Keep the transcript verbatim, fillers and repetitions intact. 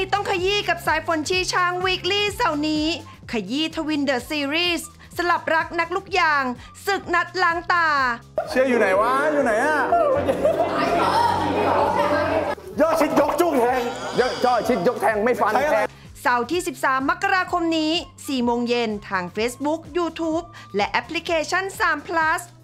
ต้องขยี้กับสายฝนชีช้างวีคลี่เสาร์นี้ขยี้ทวินเดอะซีรีส์สลับรักนักลุกยางศึกนัดล้างตาเชียร์อยู่ไหนวะอยู่ไหนอะย่อชิดยกจุ้งแทงย่อชิดยกแทงไม่ฟันแทงเสาร์ที่สิบสามมกราคมนี้สี่โมงเย็นทาง Facebook YouTube และแอปพลิเคชันสาม พลัส